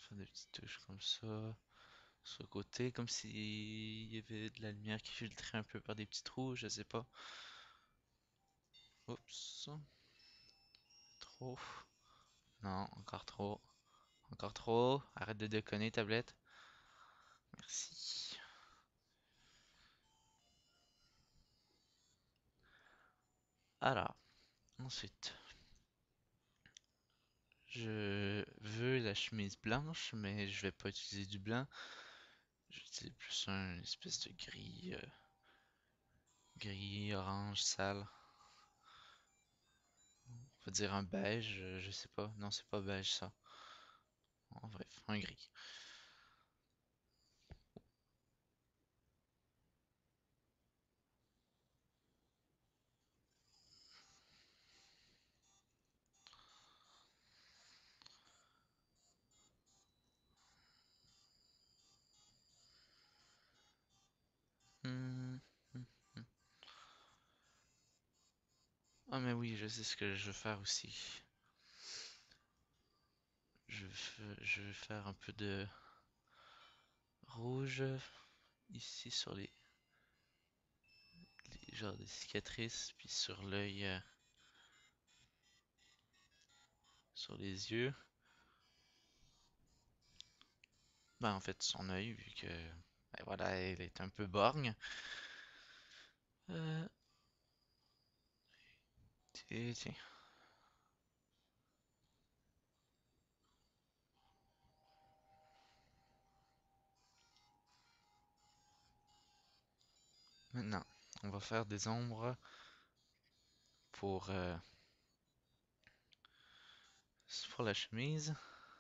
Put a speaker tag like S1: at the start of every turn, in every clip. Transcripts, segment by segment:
S1: Faire des petites touches comme ça. Sur le côté, comme s'il y avait de la lumière qui filtrait un peu par des petits trous, je sais pas. Oups. Trop. Non, encore trop. Encore trop. Arrête de déconner, tablette. Merci. Alors, ensuite, je veux la chemise blanche, mais je vais pas utiliser du blanc. Je vais utiliser plus un espèce de gris, gris, orange, sale. On va dire un beige, je sais pas. Non, c'est pas beige ça. En bref, un gris. Hmm, hmm, hmm. Ah mais oui, je sais ce que je veux faire aussi. Je vais faire un peu de rouge ici sur les genres des cicatrices, puis sur l'œil, sur les yeux. Ben en fait son œil, vu que ben, voilà, elle est un peu borgne. Euh, tiens, tiens. Maintenant, on va faire des ombres pour, pour la chemise.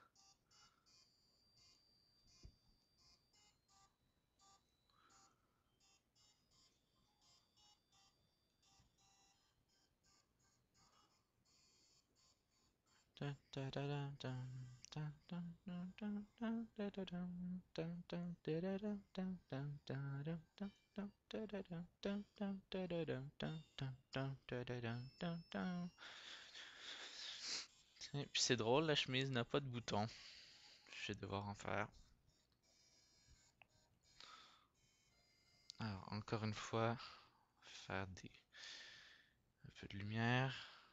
S1: Et puis c'est drôle, la chemise n'a pas de bouton. Je vais devoir en faire. Alors, encore une fois, faire un peu de lumière.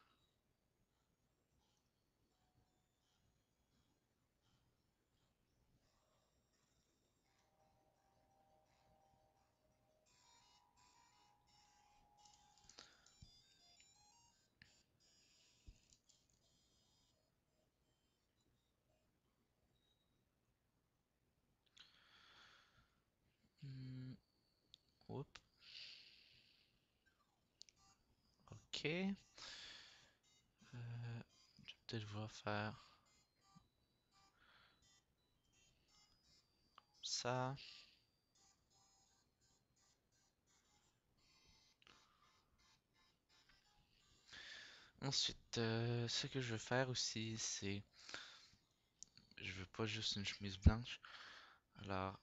S1: Hmm, oups, ok. Je vais peut-être vouloir faire ça. Ensuite, ce que je veux faire aussi, c'est... Je veux pas juste une chemise blanche. Alors,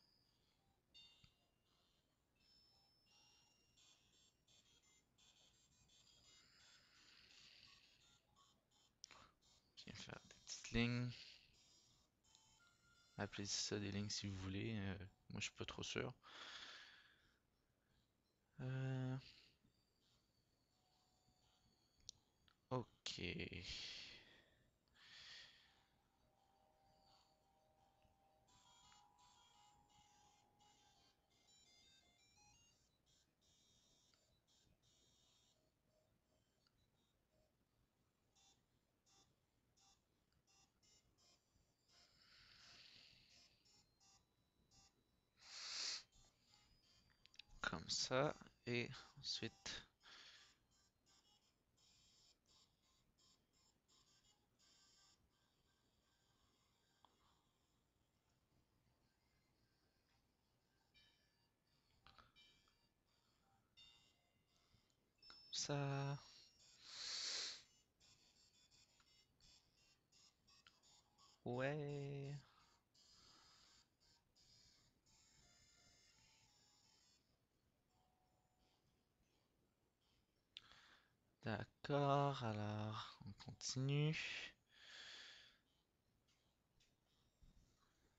S1: je viens faire des petites lignes. Appelez ça des lignes si vous voulez. Moi, je suis pas trop sûr. Euh, ok. Comme ça. Et ensuite, ça. Ouais. D'accord, alors on continue.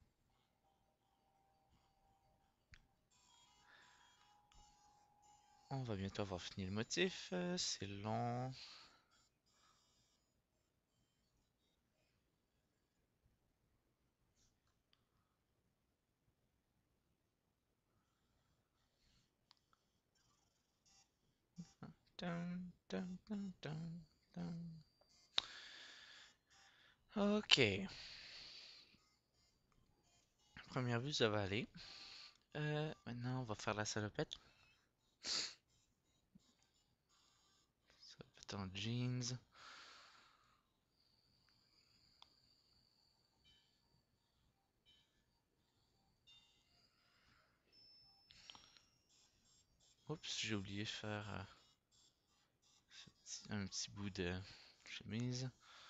S1: On va bientôt avoir fini le motif. C'est long. Dun, dun, dun, dun, dun. Ok. Première vue, ça va aller. Maintenant, on va faire la salopette. Salopette en jeans. Oups, j'ai oublié de faire un petit bout de chemise.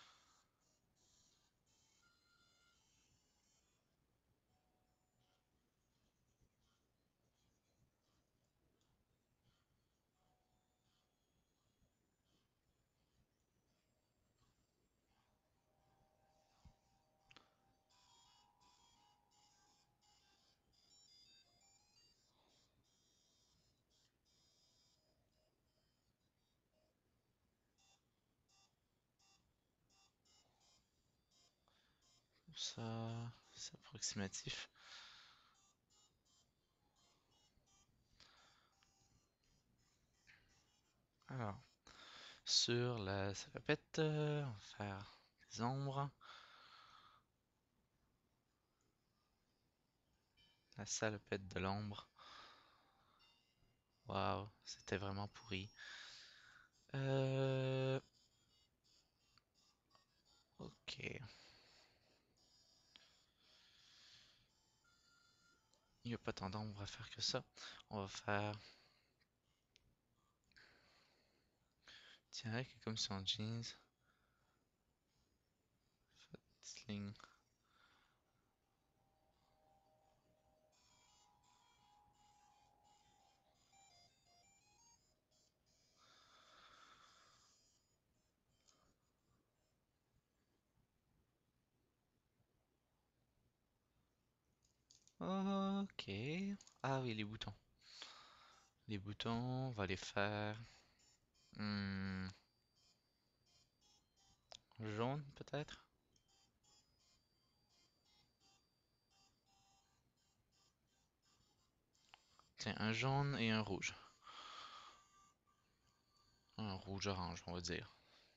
S1: Ça, c'est approximatif. Alors, sur la salopette, on va faire des ombres. La salopette de l'ombre. Waouh, c'était vraiment pourri. Euh, ok. Il n'y a pas tant d'ombre à faire que ça. On va faire. Tiens, comme c'est en jeans. Sling. Ok. Ah oui, les boutons. Les boutons, on va les faire. hmm, jaune peut-être? Tiens, un jaune et un rouge. Un rouge-orange, on va dire.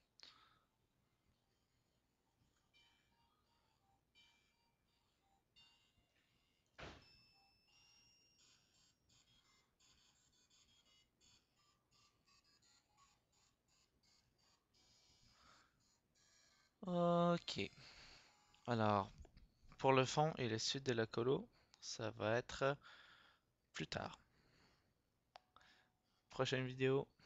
S1: Ok. Alors, pour le fond et le suite de la colo, ça va être plus tard. Prochaine vidéo.